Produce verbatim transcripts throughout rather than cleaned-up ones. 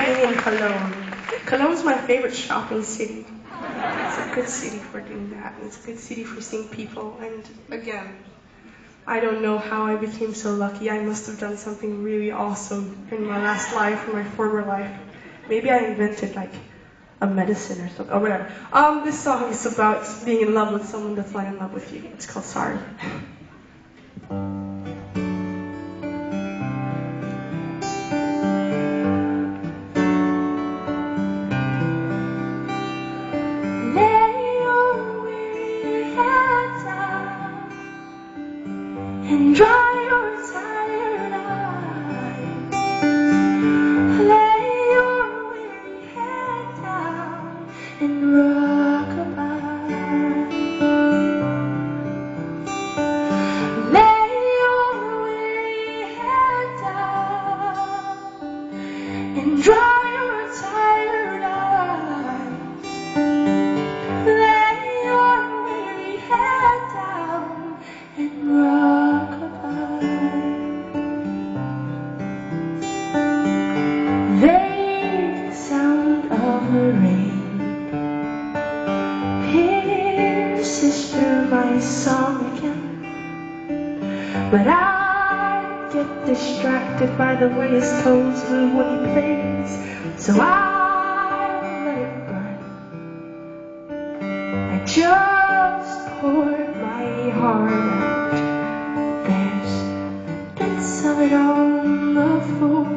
being in Cologne. Cologne's my favorite shopping city. It's a good city for doing that, and it's a good city for seeing people. And again, I don't know how I became so lucky. I must have done something really awesome in my last life, in my former life. Maybe I invented like a medicine or something, or whatever. Um, this song is about being in love with someone that's not in love with you. It's called Sorry. And dry your tired eyes. Lay your weary head down and rock-a-bye. Lay your weary head down and dry your tired eyes. Lay your weary head down and rock. Vague sound of the rain pierces through my song again, but I get distracted by the way his toes move when he plays, so I let it burn. I just pour my heart out. There's bits of it on the floor.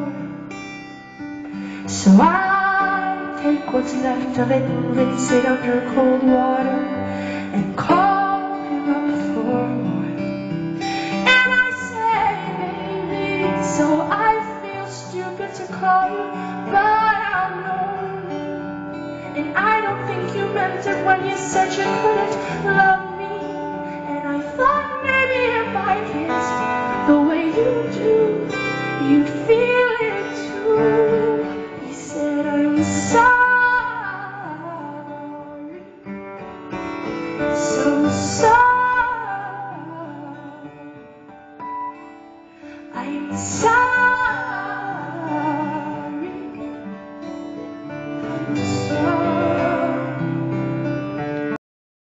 So I take what's left of it and rinse it under cold water and call him up for more. And I say, baby, so I feel stupid to call you, but I'm lonely. And I don't think you meant it when you said you couldn't love me. And I thought maybe if I kissed the way you do, you'd feel it too. I'm sorry, so sorry, I'm sorry.